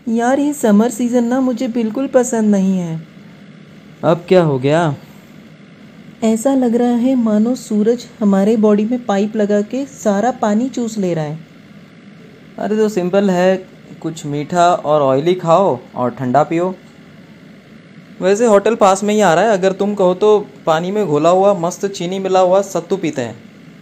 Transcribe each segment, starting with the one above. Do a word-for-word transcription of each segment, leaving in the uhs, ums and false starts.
यार ये summer season ना मुझे बिल्कुल पसंद नहीं है। अब क्या हो गया? ऐसा लग रहा है मानो सूरज हमारे बॉडी में पाइप लगा के सारा पानी चूस ले रहा है। अरे तो सिंपल है, कुछ मीठा और ऑयली खाओ और ठंडा पियो। वैसे होटल पास में ही आ रहा है, अगर तुम कहो तो पानी में घोला हुआ मस्त चीनी मिला हुआ सत्तू पीते हैं।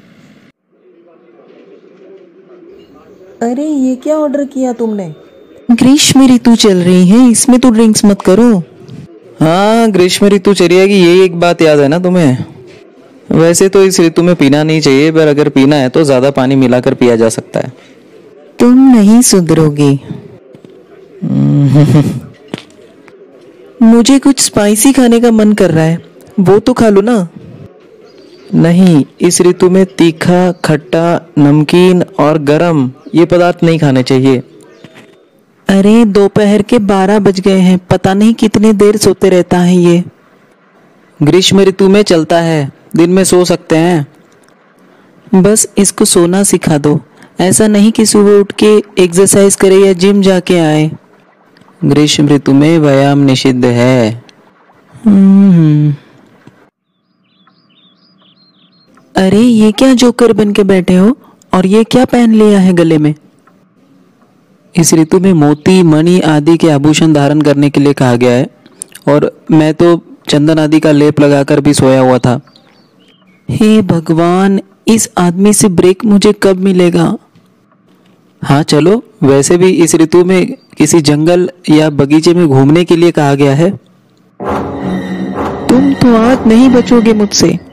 अरे ये क्या ऑर्डर किया तुमने? ग्रीष्म ऋतु चल रही है, इसमें तो ड्रिंक्स मत करो। हाँ, ग्रीष्म ऋतु चली आएगी, यही एक बात याद है ना तुम्हें? वैसे तो इस ऋतु में पीना नहीं चाहिए, पर अगर पीना है तो ज़्यादा पानी मिलाकर पिया जा सकता है। तुम नहीं सुधरोगे। मुझे कुछ स्पाइसी खाने का मन कर रहा है, वो तो खा लो ना। नहीं, इस ऋतु में तीखा, खट्टा, नमकीन और गरम ये पदार्थ नहीं खाने चाहिए। अरे दोपहर के बारह बज गए हैं, पता नहीं कितनी देर सोते रहता है ये। ग्रीष्म ऋतु में चलता है, दिन में सो सकते हैं। बस इसको सोना सिखा दो, ऐसा नहीं कि सुबह उठ के एक्सरसाइज करे या जिम जाके आए। ग्रीष्म ऋतु में व्यायाम निषिद्ध है। हम्म। अरे ये क्या जोकर बन के बैठे हो, और ये क्या पहन लिया है गले में? इस ऋतु में मोती, मणि आदि के आभूषण धारण करने के लिए कहा गया है, और मैं तो चंदन आदि का लेप लगाकर भी सोया हुआ था। हे भगवान, इस आदमी से ब्रेक मुझे कब मिलेगा? हाँ चलो, वैसे भी इस ऋतु में किसी जंगल या बगीचे में घूमने के लिए कहा गया है। तुम तो आज नहीं बचोगे मुझसे।